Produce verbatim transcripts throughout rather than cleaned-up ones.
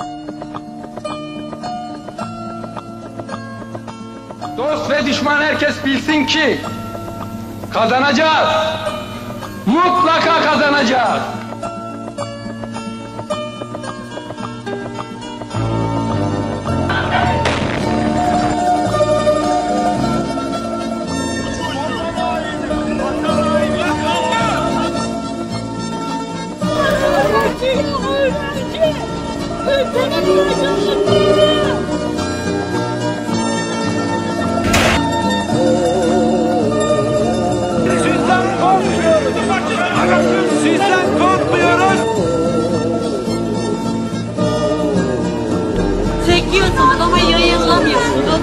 Dost ve düşman herkes bilsin ki kazanacağız. Mutlaka kazanacağız. Sizden korkmuyoruz. Çekiyorsunuz ama yayınlamıyorsunuz.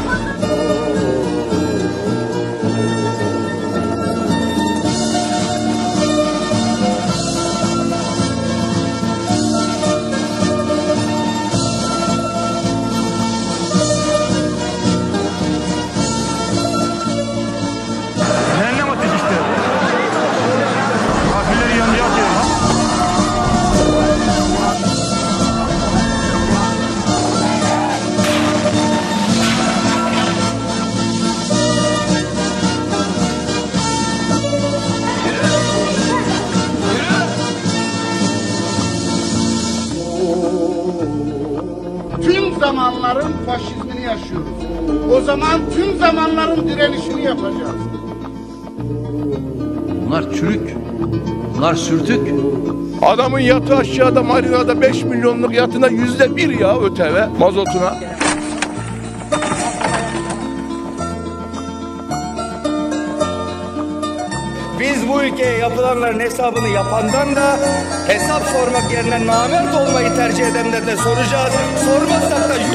Cehennem ateş işte. Kafirleri yanıyor atıyor. Tüm zamanların faşizmini yaşıyoruz. O zaman tüm zamanların direnişini yapacağız. Bunlar çürük, bunlar sürtük. Adamın yatı aşağıda marinada beş milyonluk yatına yüzde bir ya ÖTV mazotuna. Biz bu ülkeye yapılanların hesabını yapandan da hesap sormak yerine namert olmayı tercih edenden de soracağız. Sormazsak da